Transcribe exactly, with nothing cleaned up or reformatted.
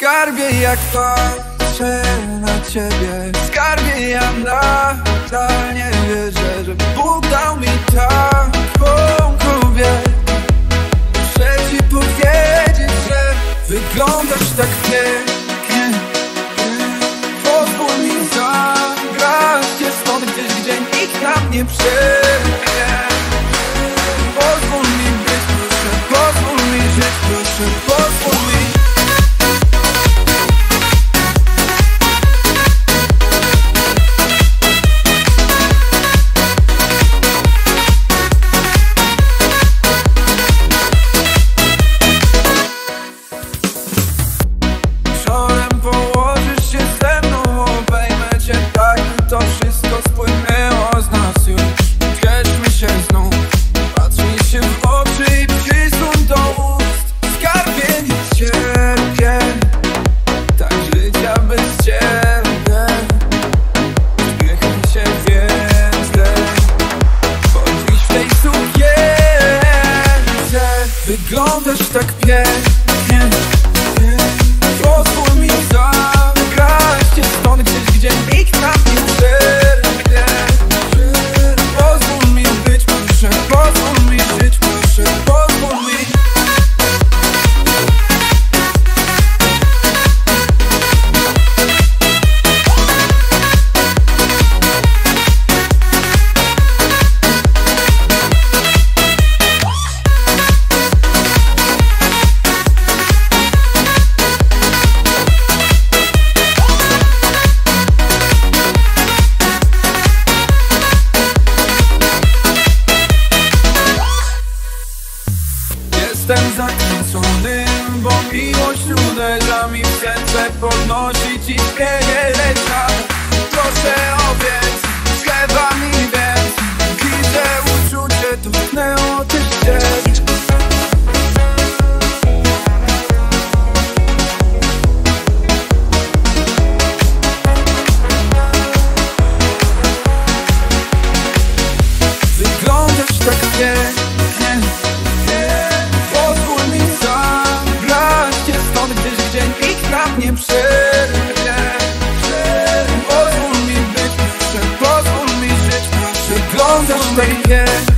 Skarbie, jak patrzę na ciebie, skarbie, ja nadal nie wierzę, że Bóg dał mi taką kobietę. Muszę ci powiedzieć, że wyglądasz tak pięknie. Pozwól mi zabrać cię stąd gdzieś, gdzie nikt nam nie przerwie. Pozwól mi być, proszę, pozwól mi żyć, proszę, pozwól mi. To wszystko spłynęło z nas już. Zbierzmy się znów, patrz mi się w oczy i przysun do ust. Skarbie, nie cierpię tak życia bez ciebie. Uśmiechnij się więcej, choć dziś w tej sukience wyglądasz tak pięknie. Pozwól mi zagrać cię stąd gdzieś, gdzie nikt nam nie przerwie. Pozwól mi być, proszę, pozwól mi żyć, proszę, pozwól mi. Jestem zakręcony, bo miłość uderza mi w serce, podnosi ci śpiewie, lecz proszę o więcej, trzeba mi więcej. Widzę uczucie, dotknęło też cię. Wyglądasz tak pięknie. Nie przerwie. Pozwól mi być, proszę, pozwól mi żyć, proszę. Wyglądasz tak pięknie.